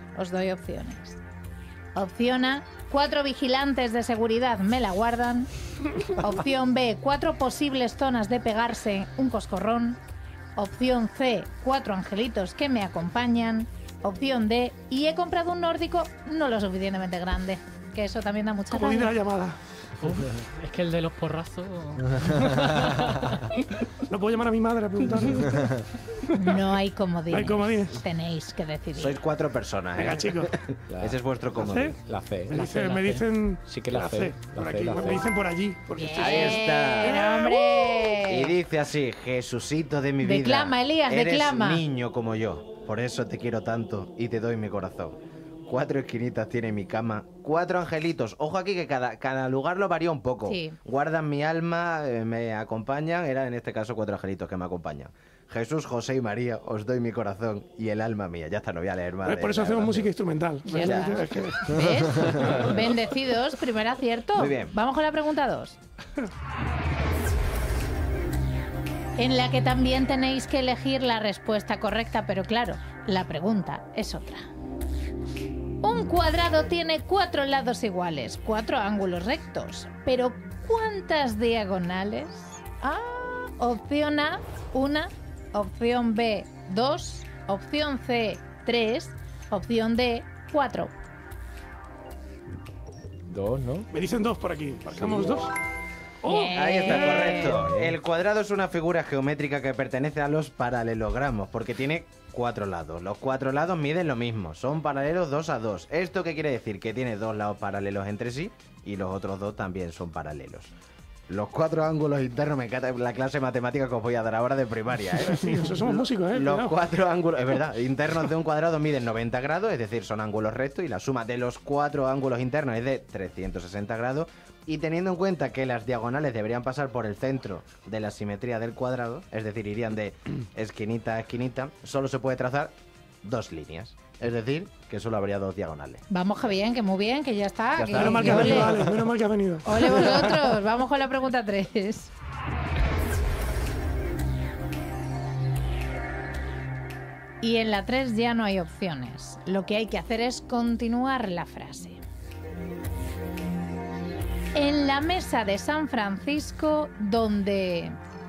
Opción A, 4 vigilantes de seguridad me la guardan. Opción B, 4 posibles zonas de pegarse un coscorrón. Opción C, 4 angelitos que me acompañan. Opción D, y he comprado un nórdico no lo suficientemente grande. Que eso también da mucha
Como dice la
rabia.
llamada.
Es que el de los porrazos.
No puedo llamar a mi madre a preguntarle.
No hay comodines.
Hay comodines.
Tenéis que decidir.
Sois 4 personas, ¿eh?
Venga, chicos.
Ese es vuestro
¿C?
comodín.
La C.
Me dicen...
Sí que la C.
Por
La C,
aquí.
la
Me
C.
dicen por allí. Porque
Bien,
Ahí está.
hombre.
Y dice así, Jesucito de mi vida.
Declama, Elías,
eres
declama.
niño como yo, por eso te quiero tanto y te doy mi corazón. 4 esquinitas tiene mi cama, 4 angelitos. Ojo aquí que cada lugar lo varía un poco.
Sí.
Guardan mi alma, me acompañan. Era en este caso 4 angelitos que me acompañan. Jesús, José y María, os doy mi corazón y el alma mía. Ya está, no voy a leer más.
Por eso hacemos música instrumental.
Ya está.
Es que-
¿Ves? Bendecidos, primer acierto.
Muy bien.
Vamos con la pregunta 2. En la que también tenéis que elegir la respuesta correcta, pero claro, la pregunta es otra. Un cuadrado tiene 4 lados iguales, 4 ángulos rectos, pero ¿cuántas diagonales? Opción A, 1, opción B, 2, opción C, 3, opción D, 4.
2, ¿no?
Me dicen 2 por aquí. ¿Marcamos 2? Oh,
Bien.
Ahí está, correcto. El cuadrado es una figura geométrica que pertenece a los paralelogramos, porque tiene 4 lados. Los 4 lados miden lo mismo, son paralelos 2 a 2. ¿Esto qué quiere decir? Que tiene 2 lados paralelos entre sí y los otros 2 también son paralelos. Los 4 ángulos internos, me encanta la clase de matemáticas que os voy a dar ahora de primaria, ¿eh?
Sí, nosotros somos músicos,
Los
cuidado.
4 ángulos, es verdad, internos de un cuadrado miden 90 grados, es decir, son ángulos rectos, y la suma de los 4 ángulos internos es de 360 grados. Y teniendo en cuenta que las diagonales deberían pasar por el centro de la simetría del cuadrado, es decir, irían de esquinita a esquinita, solo se puede trazar 2 líneas. Es decir, que solo habría 2 diagonales.
Vamos, que muy bien, que ya está.
Ya está.
Menos mal que ha
ole.
venido, Alex, menos mal que ha venido.
Ole vosotros, vamos con la pregunta 3. Y en la 3 ya no hay opciones. Lo que hay que hacer es continuar la frase. En la mesa de San Francisco, donde...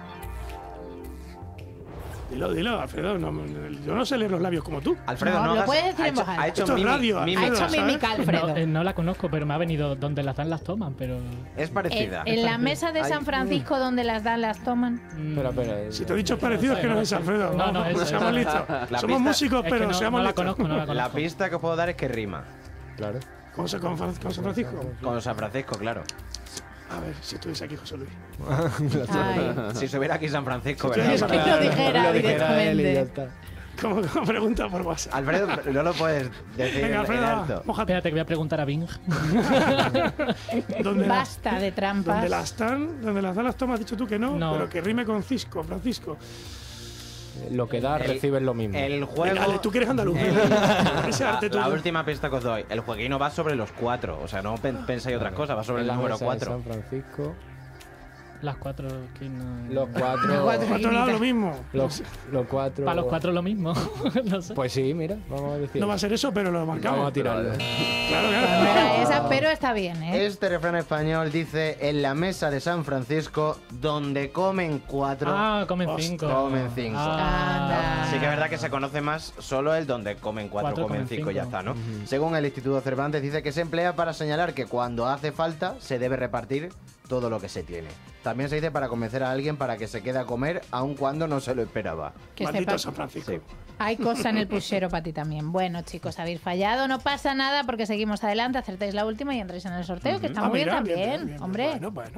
Dilo, Alfredo. Yo no sé leer los labios como tú.
Alfredo,
No,
no
lo
hagas-
puedes decir
ha
en
hecho,
voz alta.
ha hecho
Esto es
mimi-
radio,
mimi-
Ha hecho
¿sabes?
mímica, Alfredo.
No la conozco, pero me ha venido donde las dan las toman, pero...
Es parecida.
En la mesa de San Francisco, donde las dan, las toman.
Espera.
Si te he dicho parecido, es que no es Alfredo.
No, eso,
seamos
eso.
listos.
La
Somos
pista-
músicos,
Es
pero
que no,
seamos
no la
listos.
conozco, no la conozco.
La pista que os puedo dar es que rima.
Claro.
Con San Francisco.
Con San Francisco, claro.
A ver, si estuviese aquí José Luis.
Ay.
Si se hubiera aquí San Francisco,
Si
¿verdad?
tuviese
Que lo dijera
Lo dijera él y ya
directamente.
está.
Como pregunta por WhatsApp.
Alfredo, no lo puedes decir
Venga,
en
Alfredo,
alto.
mójate.
Espérate, que voy a preguntar a Bing.
¿Dónde
Basta de trampas.
donde las dan las tomas, has dicho tú que no,
No.
pero que rime con Francisco.
Lo que das, recibes lo mismo.
El
Venga,
juego...
Ale, tú que eres andaluz. Ese arte
La
tuyo.
última pista que os doy. El jueguino va sobre los 4. O sea, no pensáis otras cosas, va sobre
En
el
la
número
mesa de
4.
San Francisco.
Las 4 esquinas.
Los 4.
Los cuatro.
Por otro lado, lo mismo.
Los 4.
Para los 4 lo mismo. No sé.
Pues sí, mira, vamos a decir.
No va a ser eso, pero lo marcamos.
Vamos a tirarlo.
Claro,
No
claro.
era esa, pero está bien, ¿eh?
Este refrán español dice: en la mesa de San Francisco, donde comen 4,
Ah, comen 5.
comen 5.
Anda.
Sí que es verdad que se conoce más solo el donde comen 4,
Cuatro,
comen
comen
5 y ya
cinco.
está, ¿no? Según el Instituto Cervantes dice que se emplea para señalar que cuando hace falta se debe repartir todo lo que se tiene. También se dice para convencer a alguien para que se quede a comer aun cuando no se lo esperaba.
Que
Maldito
sepa-
San Francisco.
Sí.
Hay cosa en el puchero para ti también. Bueno, chicos, habéis fallado, no pasa nada porque seguimos adelante, acertáis la última y entráis en el sorteo, que está
Ah,
muy
mira,
bien también,
bien.
hombre.
Bueno.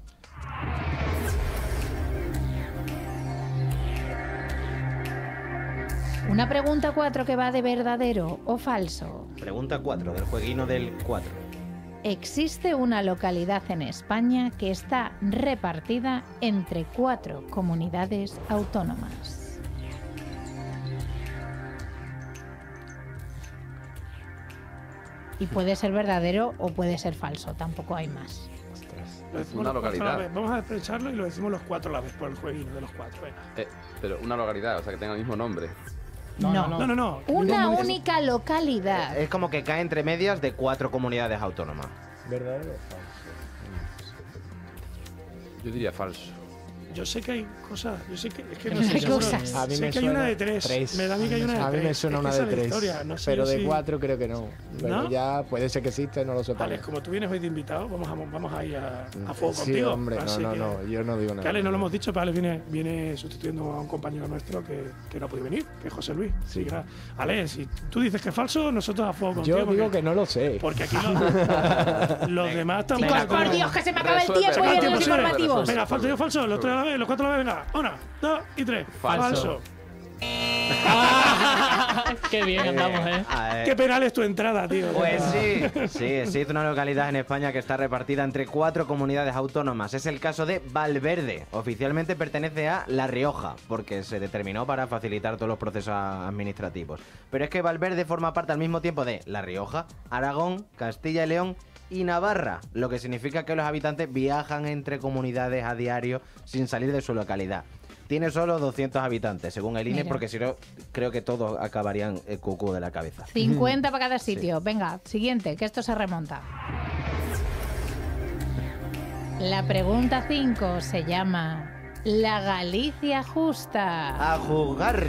Una pregunta 4 que va de verdadero o falso.
Pregunta 4, del jueguino del 4.
Existe una localidad en España que está repartida entre 4 comunidades autónomas. Y puede ser verdadero o puede ser falso, tampoco hay más.
Lo decimos
Una
los cuatro a la
localidad.
vez. Vamos a despecharlo y lo decimos los 4 a la vez por el jueguino de los 4. Venga.
Pero una localidad, o sea, que tenga el mismo nombre.
No.
No.
Una única localidad.
Es como que cae entre medias de 4 comunidades autónomas.
¿Verdadero o falso?
Yo diría falso.
Yo sé que hay cosas. Yo sé que. Es que no
Hay
sé. seguro.
cosas.
A mí
Sé
me
que hay
suena
una de 3. Me da a mí que hay una de 3.
A mí me suena una de 3. Pero de 4 creo que no. Pero
¿No?
ya puede ser que exista y no lo sepa.
Alex, como tú vienes hoy de invitado, vamos a ir a fuego
Sí,
contigo.
hombre,
Así que-
yo no digo nada.
Que Alex no lo hemos dicho, pero Alex viene sustituyendo a un compañero nuestro que no ha podido venir, que es José Luis.
Sí.
Así que, Alex, si tú dices que es falso, nosotros a fuego contigo.
Yo digo
porque-
que no lo sé.
Porque aquí los demás también.
Chicos, por Dios, que se me acaba el
Resuelve,
tiempo y
resuelve,
vienen los
resuelve.
informativos.
Venga, falso yo falso, los 3 a la vez, los 4 a la vez, venga. 1, 2 y 3.
Falso. Qué bien andamos, ¿eh?
Qué penal es tu entrada, tío.
Pues sí, existe una localidad en España que está repartida entre 4 comunidades autónomas. Es el caso de Valverde. Oficialmente pertenece a La Rioja, porque se determinó para facilitar todos los procesos administrativos. Pero es que Valverde forma parte al mismo tiempo de La Rioja, Aragón, Castilla y León y Navarra, lo que significa que los habitantes viajan entre comunidades a diario sin salir de su localidad. Tiene solo 200 habitantes, según el INE,
Mira.
porque si no, creo que todos acabarían cucú de la cabeza.
50 para cada sitio. Venga, siguiente, que esto se remonta. La pregunta 5 se llama La Galicia Justa.
¡A jugar!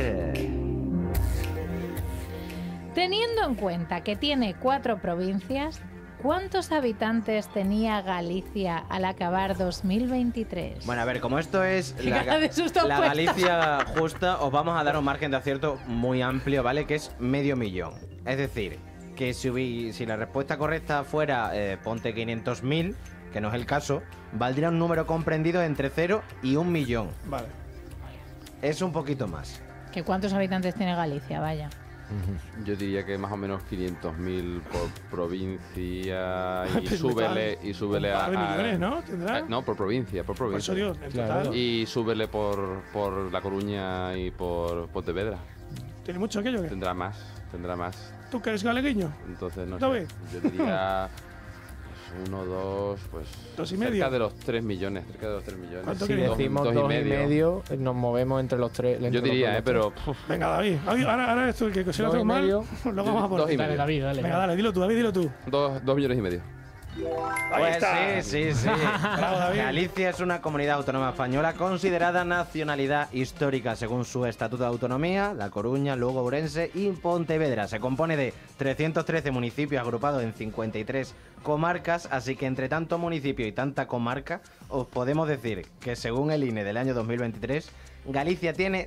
Teniendo en cuenta que tiene 4 provincias, ¿cuántos habitantes tenía Galicia al acabar 2023?
Bueno, a ver, como esto es
Qué cara de susto
la
puesta.
Galicia justa, os vamos a dar un margen de acierto muy amplio, ¿vale? Que es 500.000. Es decir, que si la respuesta correcta fuera ponte 500.000, que no es el caso, valdría un número comprendido entre 0 y 1 millón.
Vale.
Es un poquito más.
¿Que cuántos habitantes tiene Galicia? Vaya.
Yo diría que más o menos 500.000 por provincia y
Pues
súbele
un par de
a...
millones, ¿no? ¿Tendrá?
No, por provincia, por
Por
provincia.
eso digo, en
Claro.
total.
Y súbele por La Coruña y por Pontevedra.
¿Tiene mucho aquello o qué?
Tendrá más.
¿Tú que eres galegueño?
Entonces, no
David.
sé. Yo diría 1, 2, pues...
2,5.
Cerca de los 3 millones.
¿Cuánto
Si
queréis?
decimos 2,5, nos movemos entre los tres.
Yo diría, pero...
Venga, David. Ahora eres tú el que si lo hacemos mal,
2,5.
luego vamos a por
2,5.
ti.
Dale, David, dale.
Venga, dale, dilo tú, David, dilo tú.
2 millones y medio.
Ahí
Pues
está.
sí.
Bravo, David.
Galicia es una comunidad autónoma española considerada nacionalidad histórica según su Estatuto de Autonomía. La Coruña, Lugo, Ourense y Pontevedra. Se compone de 313 municipios agrupados en 53 comarcas, así que entre tanto municipio y tanta comarca, os podemos decir que según el INE del año 2023, Galicia tiene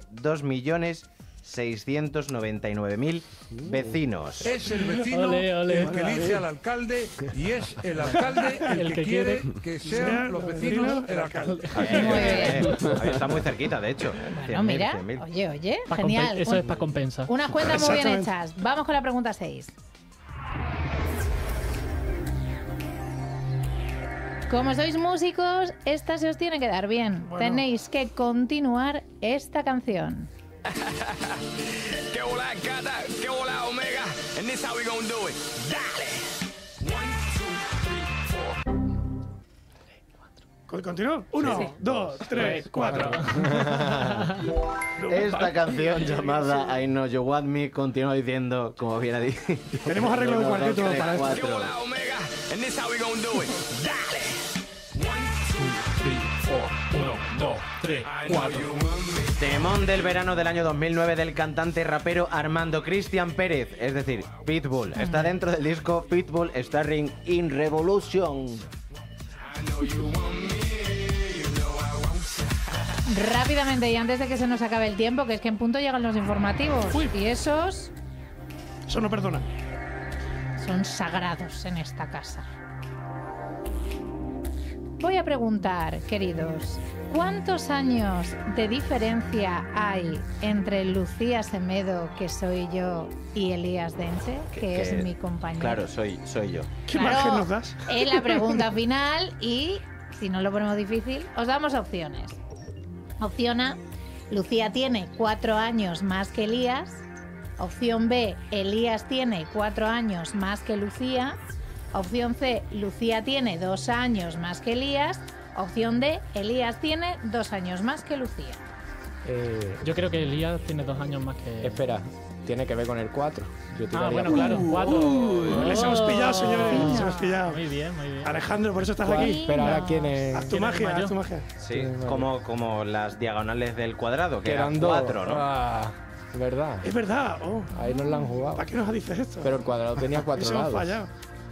2.699.000 vecinos.
Es el vecino
Ole, ole.
el que elige al alcalde y es el alcalde el que quiere que sean los vecinos el alcalde.
Muy bien.
Ahí está muy cerquita, de hecho.
Bueno,
100.000,
mira,
100.000.
oye, genial.
Eso es para compensar.
Unas cuentas muy bien
Exactamente.
hechas. Vamos con la pregunta 6. Como sois músicos, esta se os tiene que dar bien.
Bueno.
Tenéis que continuar esta canción.
Que hola gata, que hola omega, and this how we gonna do it. Dale. 1, 2, 3, 4.
¿Continúo? 1, 2, 3, 4.
Esta canción llamada I Know You Want Me continúa diciendo, como bien ha dicho.
Tenemos arreglo de cuarteto para esto.
Que hola omega, and this how we gonna do it. Dale. 1, 2, 3, 4.
Temón del verano del año 2009 del cantante y rapero Armando Cristian Pérez, es decir, Pitbull. Está dentro del disco Pitbull Starring in Revolution.
Rápidamente y antes de que se nos acabe el tiempo, que es que en punto llegan los informativos.
Uy.
Y esos
Eso no perdona.
son sagrados en esta casa. Voy a preguntar, queridos, ¿cuántos años de diferencia hay entre Lucía Semedo, que soy yo, y Elías Denche, que es mi compañero?
Claro, soy yo.
¿Qué
Claro,
margen nos das?
Es la pregunta final y, si no lo ponemos difícil, os damos opciones. Opción A, Lucía tiene 4 años más que Elías. Opción B, Elías tiene 4 años más que Lucía. Opción C, Lucía tiene 2 años más que Elías. Opción D, Elías tiene 2 años más que Lucía.
Yo creo que Elías tiene 2 años más que...
Espera, tiene que ver con el 4. Yo
Ah,
tiraría
bueno,
por-
claro, 4.
Les hemos pillado, señores.
Fino.
Les hemos pillado.
Muy bien, muy bien.
Alejandro, por eso estás
¿Cuál?
aquí.
Pero ahora quién es.
Haz tu
¿Quién es
magia,
mayor?
haz tu magia.
Sí,
Sí, vale.
como las diagonales del cuadrado, que
Quedan
eran
dos.
4, ¿no?
Ah, verdad.
Es verdad. Oh,
Ahí nos la han jugado.
¿para qué nos dices esto?
Pero el cuadrado tenía 4
Eso hemos
lados.
fallado.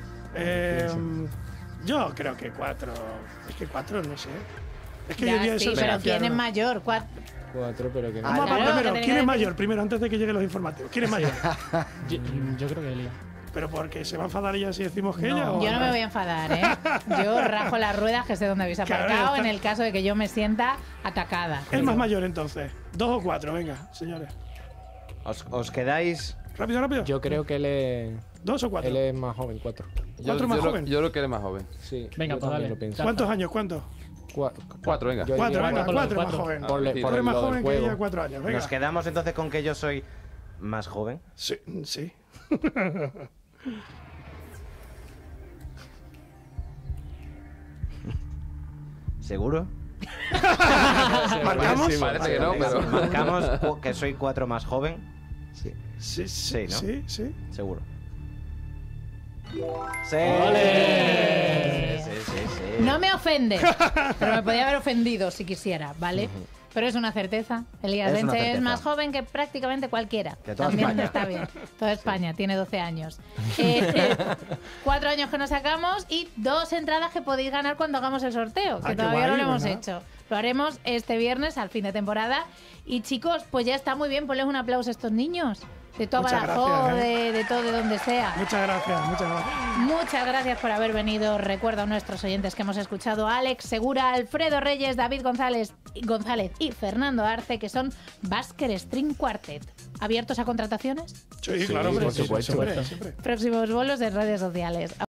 Yo creo que 4. Es que 4, no sé. Es que yo
Ya,
diría
sí,
eso.
pero
de
¿quién es
no.
mayor?
4, pero que no.
Vamos a
Claro,
por
que
primero.
tenía
¿Quién es
que
mayor? Primero, antes de que lleguen los informativos. ¿Quién es mayor?
Yo creo que Elías.
¿Pero porque se va a enfadar ella si decimos que ella? o
Yo no
al
me
revés?
voy a enfadar, ¿eh? Yo rajo las ruedas, que sé dónde habéis
Claro,
aparcado,
está.
en el caso de que yo me sienta atacada.
Es más mayor entonces. 2 o 4, venga, señores.
Os quedáis.
Rápido, rápido.
Yo creo que él es.
2 o 4.
Él es más joven, 4.
¿Cuatro más joven?
Yo creo que eres más joven.
Sí.
Venga,
yo
pues
también
dale.
lo pienso.
¿Cuántos años? ¿Cuántos?
4, venga.
Yo
4,
diría
venga,
cuatro,
4 más
cuatro.
joven.
Por
Sí.
Tú eres más
lo del
joven que
juego.
ella, 4 años. Venga.
Nos quedamos entonces con que yo soy más joven.
Sí, sí.
¿Seguro?
¿Marcamos?
Parece que no, pero...
Marcamos que soy 4 más joven.
Sí.
Sí,
Sí, ¿no?
Sí, sí.
Seguro. ¡Sí!
¡Ole!
Sí, sí, sí.
No me ofende, pero me podía haber ofendido si quisiera, ¿vale? Pero es una certeza. Elías
Es una
Denche es
certeza.
más joven que prácticamente cualquiera.
Que toda
También
España.
está bien. Toda España tiene 12 años. 4 años que nos sacamos y 2 entradas que podéis ganar cuando hagamos el sorteo, que
Ah, qué
todavía no
guay,
lo hemos
¿verdad?
hecho. Lo haremos este viernes al fin de temporada. Y chicos, pues ya está muy bien. Ponles un aplauso a estos niños. de toda
Muchas
Badajoz,
gracias,
de todo, de donde sea.
Muchas gracias, muchas gracias.
Muchas gracias por haber venido. Recuerdo a nuestros oyentes que hemos escuchado a Alex Segura, Alfredo Reyes, David González y Fernando Arce, que son Basker String Quartet. ¿Abiertos a contrataciones?
Sí, claro, hombre,
por supuesto.
siempre.
Próximos bolos en redes sociales.